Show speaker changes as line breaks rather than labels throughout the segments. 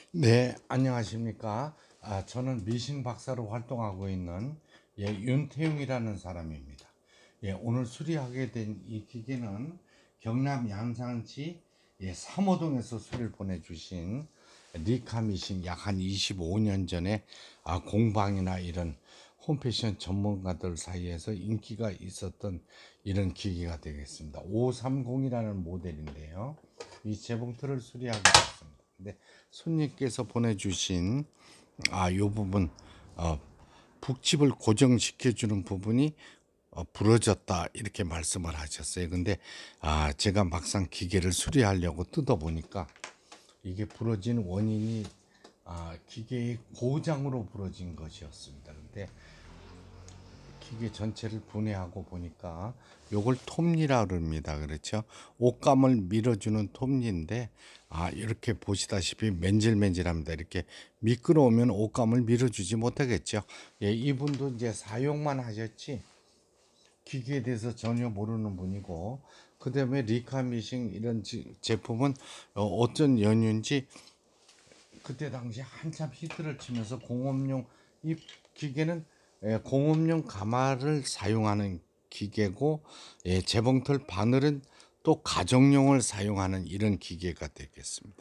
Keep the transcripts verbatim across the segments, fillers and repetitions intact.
네, 안녕하십니까. 아, 저는 미신 박사로 활동하고 있는 예, 윤태용이라는 사람입니다. 예, 오늘 수리하게 된 이 기계는 경남 양산시 예, 삼호동에서 수리를 보내주신 리카 미신 약 한 이십오 년 전에 아, 공방이나 이런 홈패션 전문가들 사이에서 인기가 있었던 이런 기계가 되겠습니다. 오백삼십이라는 모델인데요. 이 재봉틀을 수리하게 됐습니다. 근데 손님께서 보내주신 아, 요 부분 어, 북집을 고정시켜 주는 부분이 어, 부러졌다 이렇게 말씀을 하셨어요. 근데 아, 제가 막상 기계를 수리하려고 뜯어 보니까 이게 부러진 원인이 아, 기계의 고장으로 부러진 것이었습니다. 근데 기계 전체를 분해하고 보니까 요걸 톱니라 그럽니다. 그렇죠? 옷감을 밀어주는 톱니인데 아 이렇게 보시다시피 맨질맨질합니다. 이렇게 미끄러우면 옷감을 밀어주지 못하겠죠. 예, 이분도 이제 사용만 하셨지 기계에 대해서 전혀 모르는 분이고 그 다음에 리카미싱 이런 지- 제품은 어, 어떤 연유인지 그때 당시 한참 히트를 치면서 공업용 이 기계는 예, 공업용 가마를 사용하는 기계고 예, 재봉틀 바늘은 또 가정용을 사용하는 이런 기계가 되겠습니다.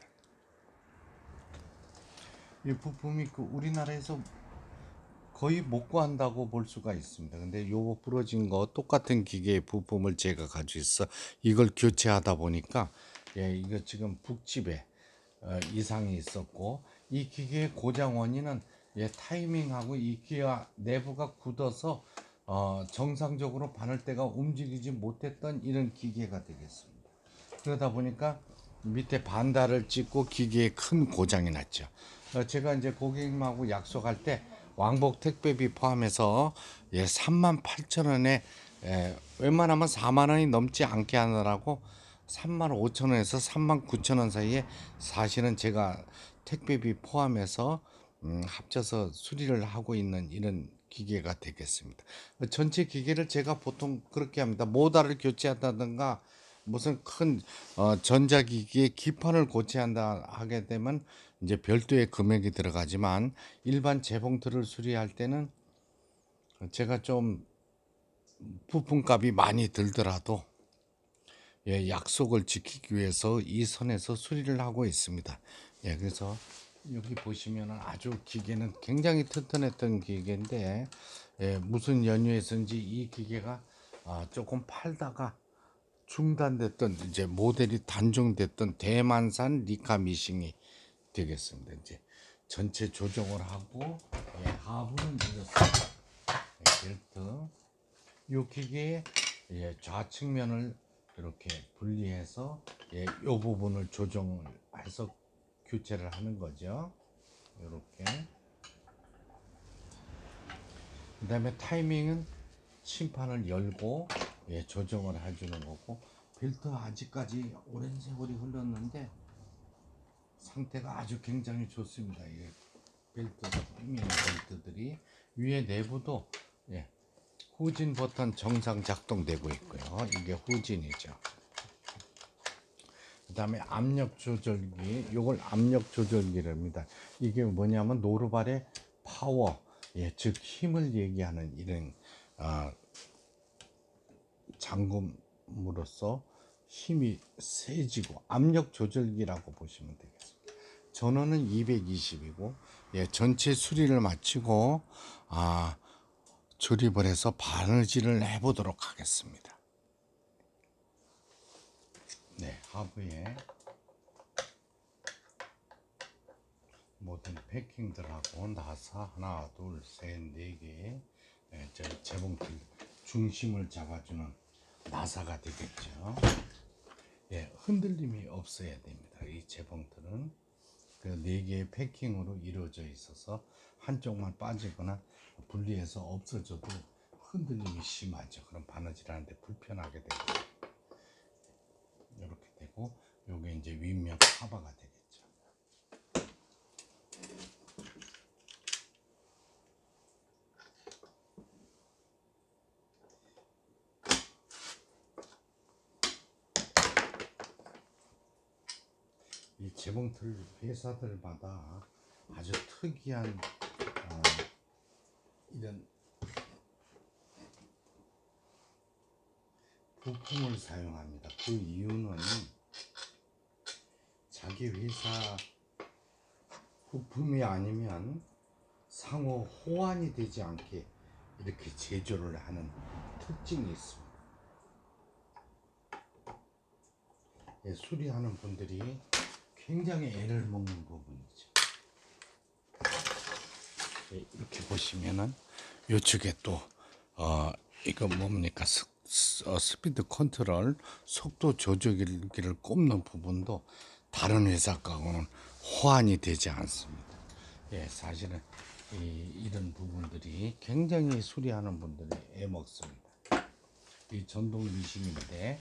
이 부품이 그 우리나라에서 거의 못 구한다고 볼 수가 있습니다. 근데 요 부러진 거 똑같은 기계의 부품을 제가 가지고 있어 이걸 교체하다 보니까 예, 이거 지금 북집에 어, 이상이 있었고 이 기계의 고장 원인은 예, 타이밍하고 이 기아 내부가 굳어서 어, 정상적으로 바늘대가 움직이지 못했던 이런 기계가 되겠습니다. 그러다 보니까 밑에 반달을 찍고 기계에 큰 고장이 났죠. 어, 제가 이제 고객님하고 약속할 때 왕복 택배비 포함해서 예, 삼만 팔천 원에 예, 웬만하면 사만 원이 넘지 않게 하느라고 삼만 오천 원에서 삼만 구천 원 사이에 사실은 제가 택배비 포함해서 음, 합쳐서 수리를 하고 있는 이런 기계가 되겠습니다. 전체 기계를 제가 보통 그렇게 합니다. 모달을 교체한다든가 무슨 큰 어, 전자기기의 기판을 고쳐한다 하게 되면 이제 별도의 금액이 들어가지만 일반 재봉틀을 수리할 때는 제가 좀 부품값이 많이 들더라도 예, 약속을 지키기 위해서 이 선에서 수리를 하고 있습니다. 예, 그래서 여기 보시면 아주 기계는 굉장히 튼튼했던 기계인데 예, 무슨 연유에서인지 이 기계가 아, 조금 팔다가 중단됐던 이제 모델이 단종됐던 대만산 리카 미싱이 되겠습니다. 이제 전체 조정을 하고 예, 하부는 이렇습니다. 예, 벨트 이 기계의 예, 좌측면을 이렇게 분리해서 예, 이 부분을 조정을 해서 교체를 하는 거죠. 이렇게 그 다음에 타이밍은 심판을 열고 예, 조정을 해주는 거고 벨트 아직까지 오랜 세월이 흘렀는데 상태가 아주 굉장히 좋습니다. 이 벨트가 프리미엄 벨트들이 위에 내부도 예, 후진 버튼 정상 작동되고 있고요. 이게 후진이죠. 그 다음에 압력 조절기, 이걸 압력 조절기랍니다. 이게 뭐냐면 노루발의 파워, 예, 즉 힘을 얘기하는 이런 어, 장금으로서 힘이 세지고 압력 조절기라고 보시면 되겠습니다. 전원은 이백이십이고 예, 전체 수리를 마치고 아, 조립을 해서 바느질을 해보도록 하겠습니다. 네, 하부에 모든 패킹들하고 나사 하나, 둘, 셋, 네 개, 예, 저 재봉틀 중심을 잡아주는 나사가 되겠죠. 예, 흔들림이 없어야 됩니다. 이 재봉틀은 그 네 개의 패킹으로 이루어져 있어서 한쪽만 빠지거나 분리해서 없어져도 흔들림이 심하죠. 그럼 바느질하는데 불편하게 되고 이렇게 되고 요게 이제 윗면 카바가 되겠죠. 이 재봉틀 회사들마다 아주 특이한 어, 이런 부품을 사용합니다. 그 이유는 자기 회사 부품이 아니면 상호 호환이 되지 않게 이렇게 제조를 하는 특징이 있습니다. 예, 수리하는 분들이 굉장히 애를 먹는 부분이죠. 예, 이렇게 보시면은 요쪽에 또 어, 이거 뭡니까 스, 스, 어, 스피드 컨트롤 속도 조절기를 꼽는 부분도 다른 회사 거하고는 호환이 되지 않습니다. 예, 사실은 이, 이런 부분들이 굉장히 수리하는 분들이 애먹습니다. 이 전동 미싱인데,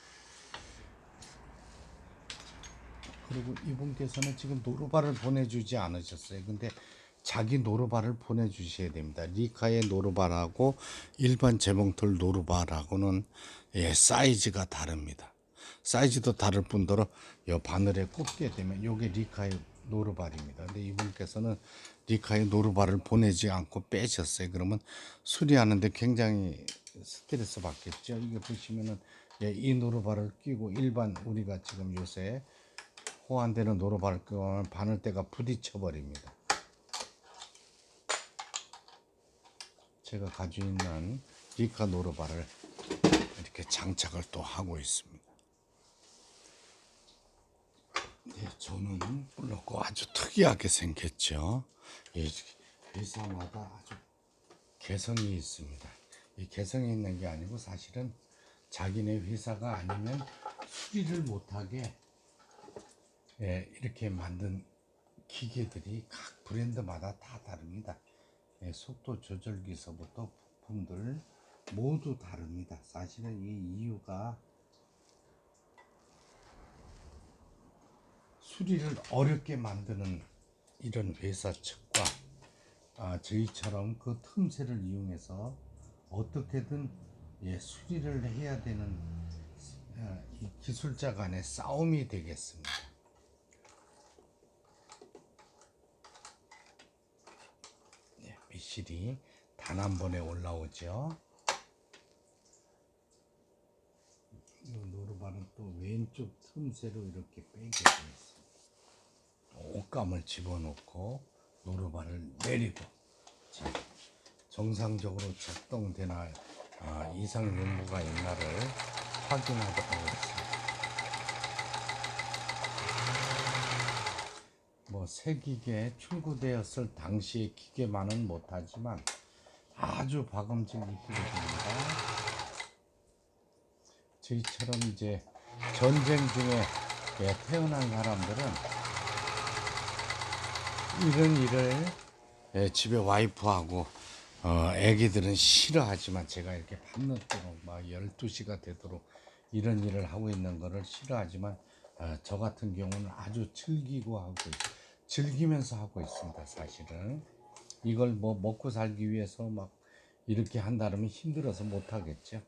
그리고 이분께서는 지금 노루발을 보내주지 않으셨어요. 근데 자기 노루발을 보내주셔야 됩니다. 리카의 노루발하고 일반 재봉틀 노루발하고는 예, 사이즈가 다릅니다. 사이즈도 다를 뿐더러 이 바늘에 꼽게 되면 이게 리카의 노루발입니다. 근데 이분께서는 리카의 노루발을 보내지 않고 빼셨어요. 그러면 수리하는데 굉장히 스트레스 받겠죠. 이게 보시면은 예, 이 노루발을 끼고 일반 우리가 지금 요새 호환되는 노루발을 끼면 바늘대가 부딪혀 버립니다. 제가 가지고 있는 리카 노루발을 이렇게 장착을 또 하고 있습니다. 네, 저는 물론고 아주 특이하게 생겼죠. 예, 회사마다 아주 개성이 있습니다. 이 개성이 있는 게 아니고 사실은 자기네 회사가 아니면 수리를 못하게 예, 이렇게 만든 기계들이 각 브랜드마다 다 다릅니다. 예, 속도 조절기서부터 부품들 모두 다릅니다. 사실은 이 이유가 수리를 어렵게 만드는 이런 회사 측과 아, 저희처럼 그 틈새를 이용해서 어떻게든 예, 수리를 해야 되는 아, 이 기술자 간의 싸움이 되겠습니다. 예, 미실이 단 한 번에 올라오죠. 이 노루발은 또 왼쪽 틈새로 이렇게 빼게 되어 있습니다. 옷감을 집어넣고 노루발을 내리고 정상적으로 작동되나 아, 이상 요구가 있나를 확인하도록 하겠습니다. 뭐 새 기계에 출고되었을 당시의 기계만은 못하지만 아주 박음질 이쁘게 됩니다. 저희처럼 이제 전쟁 중에 예, 태어난 사람들은 이런 일을 예, 집에 와이프하고 어, 애기들은 싫어하지만 제가 이렇게 밤늦도록 막 열두 시가 되도록 이런 일을 하고 있는 거를 싫어하지만 어, 저 같은 경우는 아주 즐기고 하고 즐기면서 하고 있습니다. 사실은 이걸 뭐 먹고 살기 위해서 막 이렇게 한다면 힘들어서 못 하겠죠.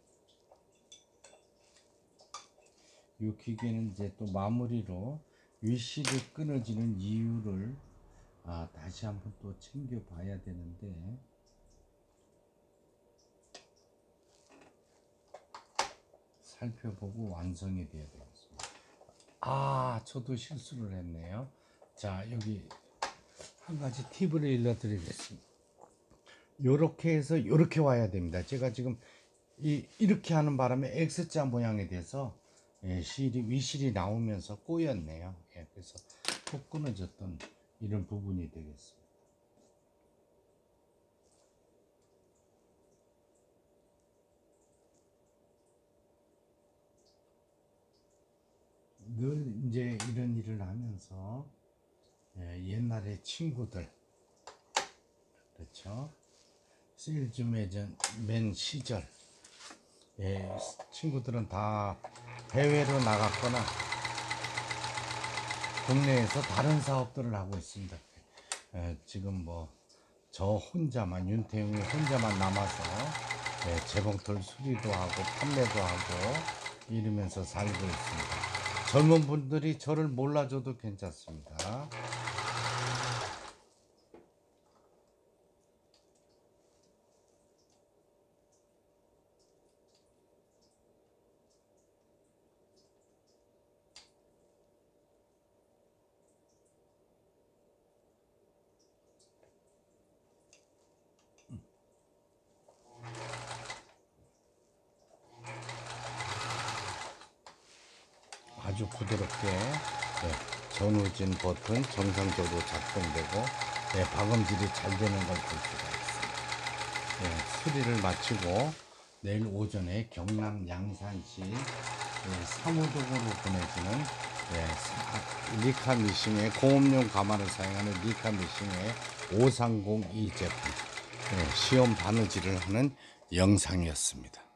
이 기계는 이제 또 마무리로 윗실이 끊어지는 이유를 아, 다시 한번 또 챙겨 봐야 되는데, 살펴보고 완성이 돼야 되겠습니다. 아, 저도 실수를 했네요. 자, 여기 한 가지 팁을 알려드리겠습니다. 요렇게 해서 요렇게 와야 됩니다. 제가 지금 이, 이렇게 하는 바람에 X자 모양이 돼서 예, 실이, 윗실이 나오면서 꼬였네요. 예, 그래서 톡 끊어졌던 이런 부분이 되겠습니다. 늘 이제 이런 일을 하면서 예, 옛날에 친구들, 그렇죠? 세일즈맨 시절 예, 친구들은 다 해외로 나갔거나 국내에서 다른 사업들을 하고 있습니다. 예, 지금 뭐 저 혼자만, 윤태용이 혼자만 남아서 예, 재봉틀 수리도 하고 판매도 하고 이러면서 살고 있습니다. 젊은 분들이 저를 몰라줘도 괜찮습니다. 아주 부드럽게 네, 전후진 버튼 정상적으로 작동되고 네, 박음질이 잘 되는 걸 볼 수가 있습니다. 네, 수리를 마치고 내일 오전에 경남 양산시 네, 사무동으로 보내지는 네, 사- 리카 미싱의 공업용 가마를 사용하는 리카 미싱의 오삼공이 제품 네, 시험 바느질을 하는 영상이었습니다.